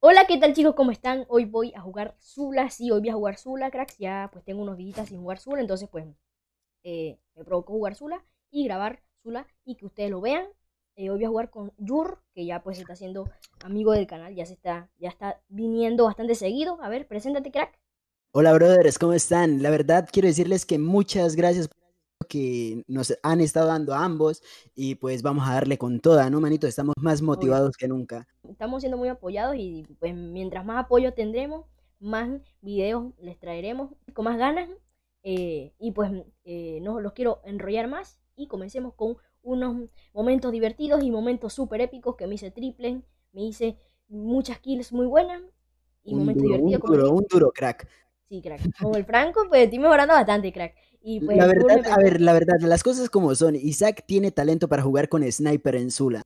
Hola, ¿qué tal chicos? ¿Cómo están? Hoy voy a jugar Zula. Sí, hoy voy a jugar Zula, cracks. Ya pues tengo unos días sin jugar Zula, entonces pues me provocó jugar Zula y grabar Zula y que ustedes lo vean. Hoy voy a jugar con Yur, que ya pues se está haciendo amigo del canal, ya está viniendo bastante seguido. A ver, preséntate, crack. Hola, brothers, ¿cómo están? La verdad, quiero decirles que muchas gracias por lo que nos han estado dando a ambos y pues vamos a darle con toda, ¿no, manito? Estamos más Obvio. motivados que nunca. Estamos siendo muy apoyados y pues mientras más apoyo tendremos, más videos les traeremos con más ganas. Y pues no los quiero enrollar más y comencemos con unos momentos divertidos y momentos súper épicos que me hice triple, me hice muchas kills muy buenas y Un momentos duro, un divertidos, como les duro, digo. un duro, crack. Sí, crack. Como el Franco, pues estoy mejorando bastante, crack. Y pues La el tour verdad, me a ver, prestó. la verdad, las cosas como son. Isaac tiene talento para jugar con Sniper en Zula.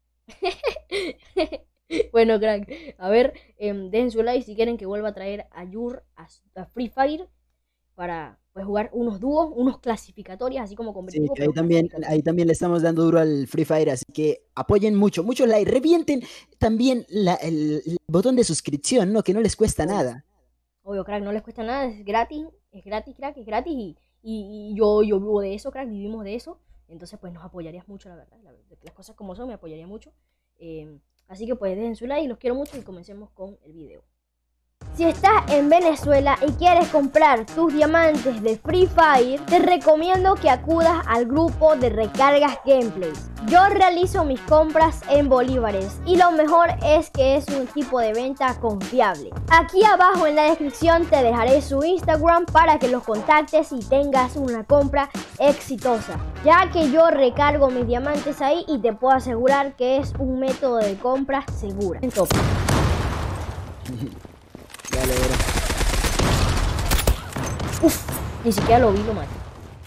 Bueno, crack, a ver, dejen su like si quieren que vuelva a traer a Yur a Free Fire para pues, jugar unos dúos, unos clasificatorios, así como Sí, competitivos, que pero ahí clasificatorios. también le estamos dando duro al Free Fire, así que apoyen mucho, mucho like, revienten también el botón de suscripción, ¿no? Que no les cuesta Obvio, nada. obvio, crack, no les cuesta nada, es gratis, crack, es gratis y yo vivo de eso, crack, vivimos de eso, entonces pues nos apoyarías mucho, la verdad, las cosas como son, me apoyaría mucho. Así que pues dejen su like, los quiero mucho y comencemos con el video. Si estás en Venezuela y quieres comprar tus diamantes de Free Fire, te recomiendo que acudas al grupo de Recargas Gameplays. Yo realizo mis compras en bolívares y lo mejor es que es un tipo de venta confiable. Aquí abajo en la descripción te dejaré su Instagram para que los contactes y tengas una compra exitosa, ya que yo recargo mis diamantes ahí y te puedo asegurar que es un método de compra segura. Entonces, Dale, bro. ni siquiera lo vi, lo maté.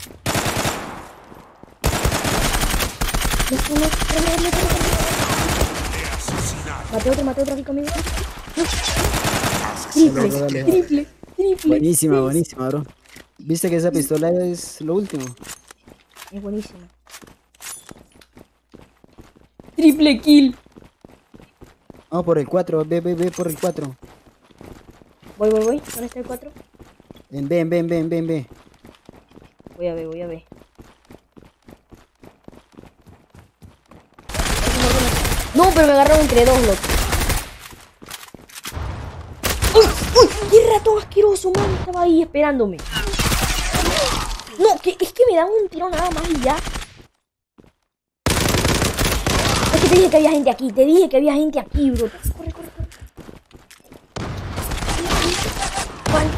Mate otro aquí conmigo. Dale, Triple, bro, dale, dale. triple, triple. Buenísima, Es, buenísima, bro. ¿Viste que esa pistola es lo último? es buenísimo. Triple kill. Vamos por el 4, ve por el 4. Voy. ¿Dónde está el 4? Ven. Voy a ver. No, pero me agarraron entre dos, loco. ¡Uy! ¡Qué ratón asqueroso, man! Estaba ahí esperándome. No, es que me dan un tiro nada más y ya. Es que te dije que había gente aquí. Te dije que había gente aquí, bro. Corre. Vale.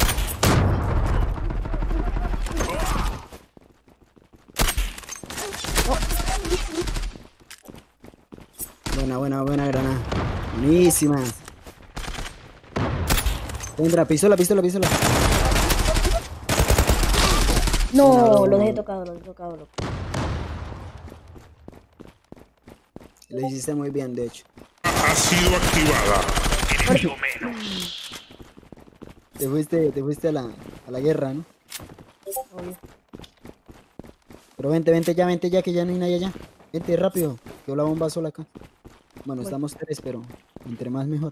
Buena granada. Buenísima. Entra, pistola. Buena, bro, No, lo buena, dejé bro. tocado, loco. Lo hiciste muy bien, de hecho. Ha sido activada. Te fuiste a la guerra, ¿no? Obvio. Pero vente ya, que ya no hay nadie allá. Vente rápido, que la bomba sola acá. Bueno, Voy. estamos tres, pero entre más mejor.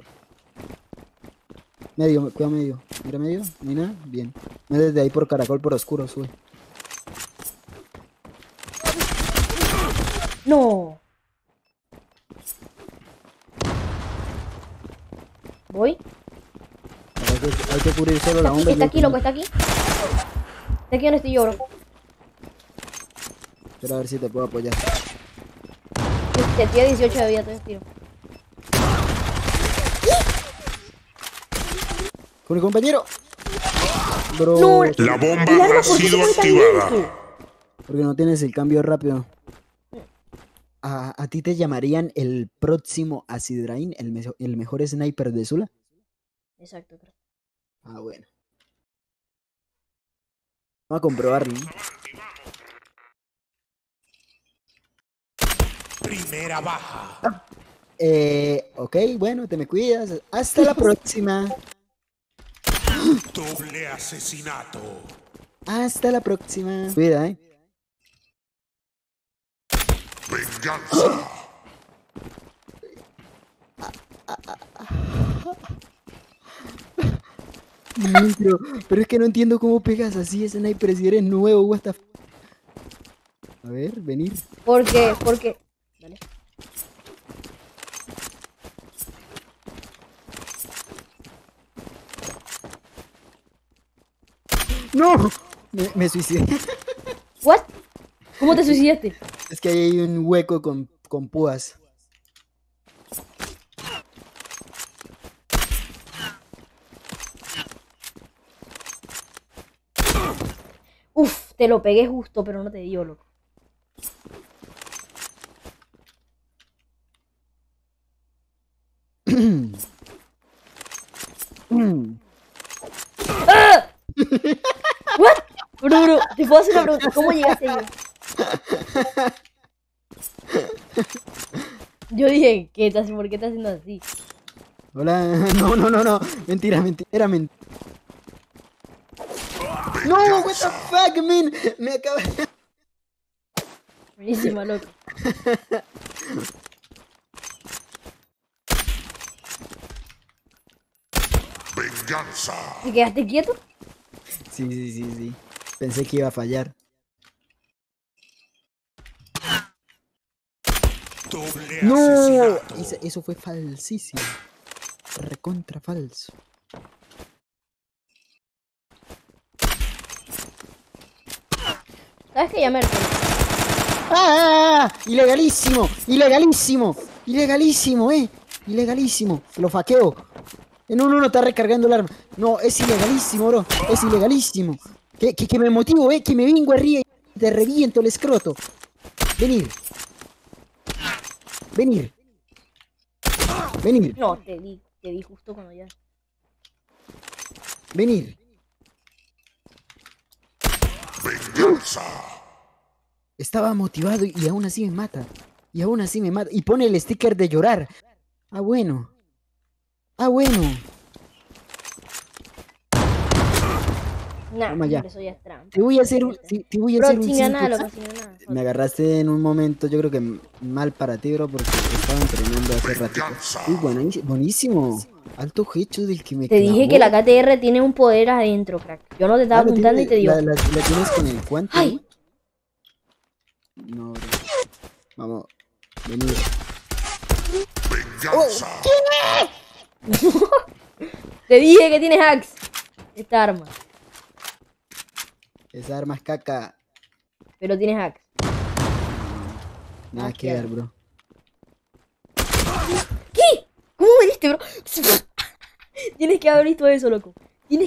Medio, cuida medio. Mira medio, no hay nada. Bien. No desde ahí por caracol, por oscuro, sube. No. Voy. Hay que cubrir solo la bomba y Está yo aquí, con loco, él. está aquí. Está aquí donde estoy yo, bro. Quiero ver si te puedo apoyar. Te estoy a 18 de vida, te tiro. Con mi compañero. Bro, No, La bomba el arma, ha ¿por qué se sido pone tan activada. lento? porque no tienes el cambio rápido. A ti te llamarían el próximo Acidrain, el mejor sniper de Zula. Exacto, creo. Ah, bueno. Vamos a comprobarlo, ¿no? Primera baja. Ok, bueno, te me cuidas. Hasta la próxima. Doble asesinato. Hasta la próxima. Cuida, ¿eh? Venganza. Man, pero es que no entiendo cómo pegas así, sniper, si eres nuevo, what the A ver, venir. Porque. Dale. ¡No! Me suicidé. ¿What? ¿Cómo te suicidaste? Es que ahí hay un hueco con púas. Uf, te lo pegué justo, pero no te dio, loco. ¡Ah! ¿What? Bro, te puedo hacer una pregunta. ¿Cómo llegaste ahí? Yo dije, ¿por qué estás haciendo así? Hola, no, mentira, era mentira. No, what the fuck, man, me acaba. Buenísima, loco. Venganza. ¿Te quedaste quieto? Sí. Pensé que iba a fallar. Doble No, asesinato. eso fue falsísimo. Recontra falso. ¿Sabes que ya me recuerdo? ¡Ah! ¡Ilegalísimo! ¡Ilegalísimo! ¡Ilegalísimo, ¡Ilegalísimo! Lo faqueo. No, está recargando el arma. No, es ilegalísimo, bro. Es ilegalísimo. Que me motivo, que me vengo arriba y te reviento el escroto. Venir. Venir. No, te di justo cuando ya. Venir. Venganza. Estaba motivado y aún así me mata. Y pone el sticker de llorar. Ah, bueno. Nah, Toma ya. eso ya es trampa. Te voy a hacer un Bro, sin ganar, 5. loco, sin ganar. Me agarraste en un momento, yo creo que mal para ti, bro, porque estaba entrenando hace ratito. Uy, buenísimo. Alto hecho del que me Te dije clavó. que la KTR tiene un poder adentro, crack. Yo no te estaba Ah, apuntando y te dio. La tienes con el cuánto, ¡Ay! ¿no? No, bro. Vamos, venir. Venganza. Te dije que tienes hacks. Esta arma. Esa arma es caca. Pero tienes hacks. Nada que ver, bro. ¿Qué? ¿Cómo me diste, bro? Tienes que haber visto eso, loco.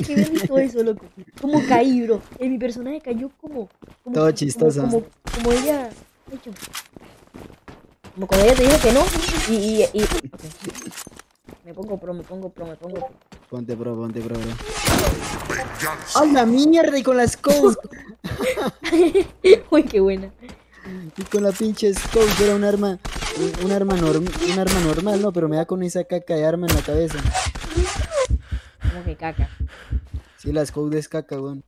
Como caí, bro. Mi personaje cayó como Todo chistoso. Como ella. Hecho. Como cuando ella te dijo que no. Okay. Me pongo pro. Ponte pro, bro. Venganza. ¡A la mierda! Y con la scope. Uy, qué buena. Y con la pinche scope era un arma normal, no, pero me da con esa caca de arma en la cabeza. Como que caca. Sí, la scope es caca, weón.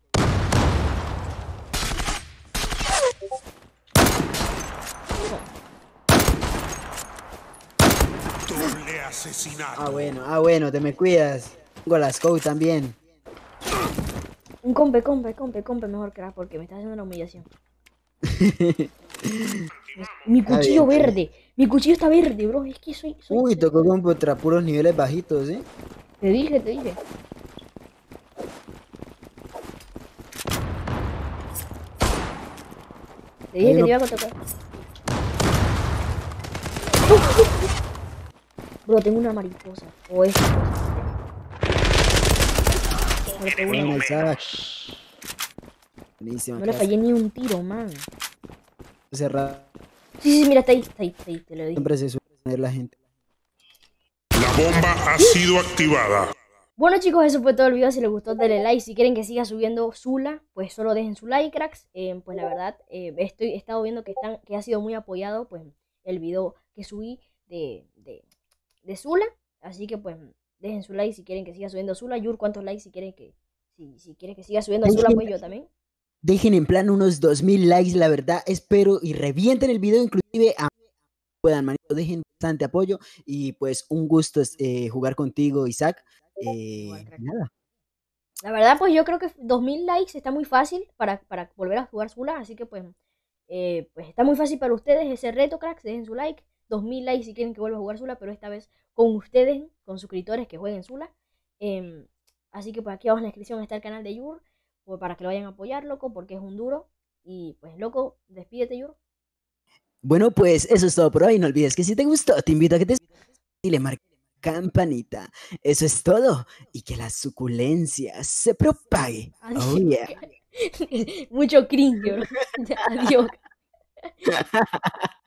Doble asesinato. Ah, bueno, te me cuidas. Tengo la scope también. Un compe, mejor crack, porque me está haciendo una humillación. Mi cuchillo bien. verde. Mi cuchillo está verde, bro. Es que soy. Uy, tocó contra puros niveles bajitos, ¿eh? Te dije. Ahí Te dije que te iba a tocar. Bro, tengo una mariposa. O esta cosa. Buena, buenísima. No le fallé ni un tiro, man. Cerrado. Sí, mira, está ahí, te lo dije. Siempre se suele poner la gente. La bomba ha sido activada. Bueno, chicos, eso fue todo el video. Si les gustó, denle like. Si quieren que siga subiendo Zula, pues solo dejen su like, cracks. Pues la verdad, he estado viendo que ha sido muy apoyado, pues, el video que subí de Zula. Así que, pues, dejen su like si quieren que siga subiendo Zula. Yur, ¿cuántos likes si quieren que siga subiendo Zula? Pues yo también. Dejen en plan unos 2000 likes, la verdad, espero, y revienten el video, inclusive a puedan, manito, dejen bastante apoyo, y pues un gusto jugar contigo, Isaac. Nada. La verdad, pues yo creo que 2000 likes está muy fácil para volver a jugar Zula, así que pues está muy fácil para ustedes ese reto, cracks, dejen su like, 2000 likes si quieren que vuelva a jugar Zula, pero esta vez con ustedes, con suscriptores que jueguen Zula. Em, Así que pues aquí abajo en la descripción está el canal de Yur, pues para que lo vayan a apoyar, loco, porque es un duro. Y pues, loco, despídete, Yur. Bueno, pues eso es todo por hoy. No olvides que si te gustó, te invito a que te y le marques campanita. Eso es todo. Y que la suculencia se propague. Oh, Adiós. yeah. Mucho cringe, bro. Adiós.